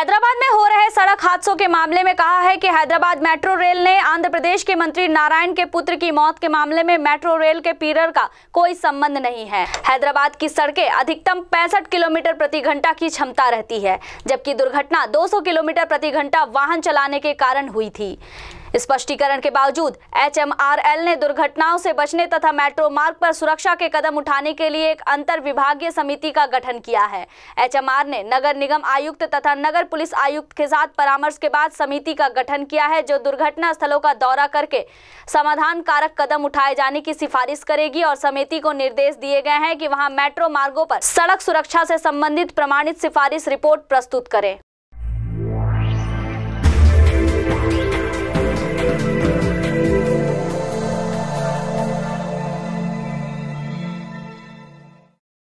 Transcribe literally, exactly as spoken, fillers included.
हैदराबाद में हो रहे सड़क हादसों के मामले में कहा है कि हैदराबाद मेट्रो रेल ने आंध्र प्रदेश के मंत्री नारायण के पुत्र की मौत के मामले में मेट्रो रेल के पीलर का कोई संबंध नहीं है। हैदराबाद की सड़कें अधिकतम पैंसठ किलोमीटर प्रति घंटा की क्षमता रहती है, जबकि दुर्घटना दो सौ किलोमीटर प्रति घंटा वाहन चलाने के कारण हुई थी। स्पष्टीकरण के बावजूद एच एम आर एल ने दुर्घटनाओं से बचने तथा मेट्रो मार्ग पर सुरक्षा के कदम उठाने के लिए एक अंतर विभागीय समिति का गठन किया है। एच एम आर ने नगर निगम आयुक्त तथा नगर पुलिस आयुक्त के साथ परामर्श के बाद समिति का गठन किया है, जो दुर्घटना स्थलों का दौरा करके समाधान कारक कदम उठाए जाने की सिफारिश करेगी और समिति को निर्देश दिए गए हैं कि वहां मेट्रो मार्गों पर सड़क सुरक्षा से संबंधित प्रमाणित सिफारिश रिपोर्ट प्रस्तुत करें।